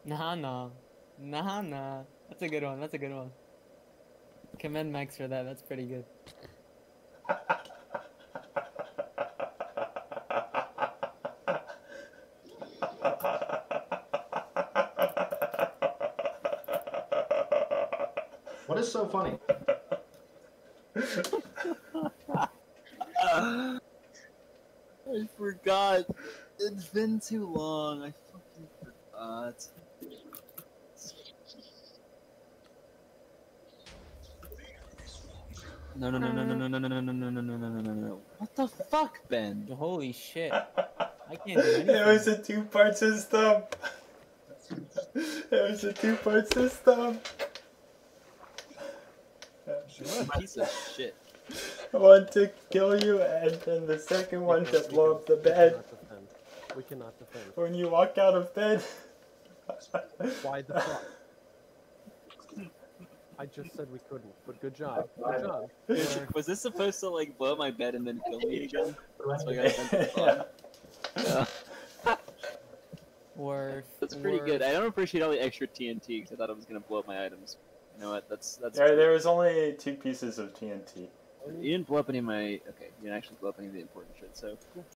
Nah, nah. Nah, nah. That's a good one. That's a good one. Commend Max for that. That's pretty good. What is so funny? I forgot. It's been too long. I fucking forgot. No, no, no, no, no, no, no, no, no, no, no, no, no, no, no, no, no. What the fuck, Ben? Holy shit. I can't do anything. It was a two-part system. It was a two-part system. What a piece of shit. One to kill you, and then the second one to blow up the bed. We cannot defend. When you walk out of bed. Why the fuck? I just said we couldn't, but good job. Good job. Was this supposed to like blow up my bed and then kill me again? That's what I got sent to Yeah. Worth. That's pretty good. I don't appreciate all the extra TNT because I thought it was gonna blow up my items. You know what? That's. There was only 2 pieces of TNT. You didn't blow up any of my. Okay, you didn't actually blow up any of the important shit. So.